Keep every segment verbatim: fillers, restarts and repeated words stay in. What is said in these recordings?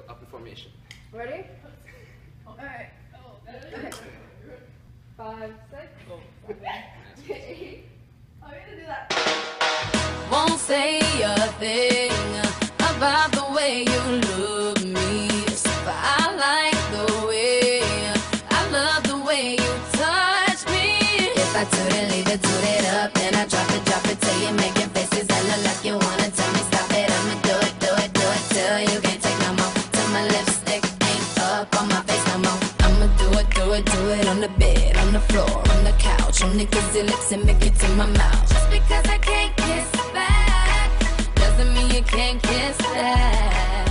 up in formation. Ready? Alright. Okay. Five, six, seven, eight. I'm gonna do that. Won't say a thing about the way you look me, but I like the way, I love the way you touch me. If I toot it, leave it, toot it up, then I drop it, drop it till you making faces that look like you wanna tell me stop it. I'ma do it, do it, do it till you can't take no more, till my lipstick ain't up on my face no more. I'ma do it, do it, do it on the bed, on the floor, on the couch, on niggas' lips and make it to my mouth. Just because I can't kiss back doesn't mean you can't kiss that.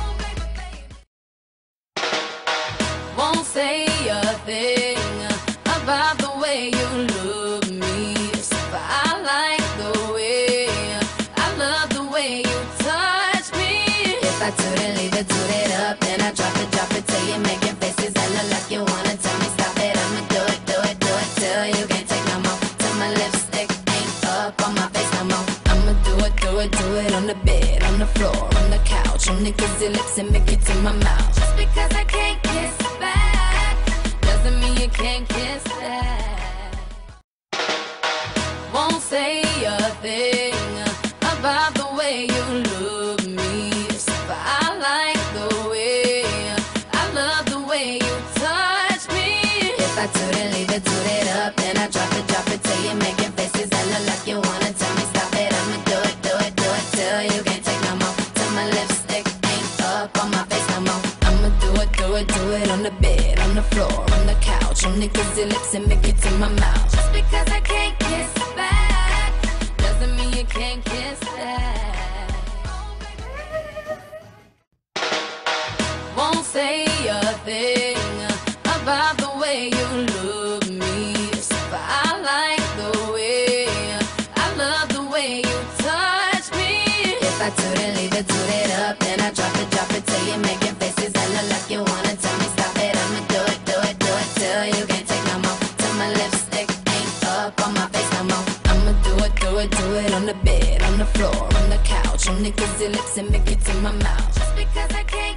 Won't say a thing about the way you look me, but I like the way, I love the way you touch me. If I toot it, leave it, toot it up, then I drop it, drop it till you making faces that look like you wanna tell me stop it. I'ma do it, do it, do it till you can't take no more, till my lipstick ain't up on my face no more. I'ma do it, do it, do it on the bed, on the floor, on the couch, on niggas' lips and make it to my mouth. Just because I can't kiss back doesn't mean you can't kiss that. Won't say a thing about the way you look me, but I like the way, I love the way you touch me. If I toot it, leave it, toot it up, then I drop it, drop it till you making faces that look like you wanna tell me stop it. I'ma do it, do it, do it till you can't take no more, till my lipstick ain't up on my face no more. I'ma do it, do it, do it on the bed, on the floor, on the couch, on niggas' lips and make it to my mouth. Just because I can't kiss back doesn't mean you can't kiss that. Won't say a thing about the way you look me, but I like the way, I love the way you touch me. If I toot it, leave it, toot it up, then I drop it, drop it till you making faces that look like you wanna tell me stop it. I'ma do it, do it, do it till you can't take no more, till my lipstick ain't up on my face no more. I'ma do it, do it, do it on the bed, on the floor, on the couch, on niggas' lips and make it to my mouth. Just because I can't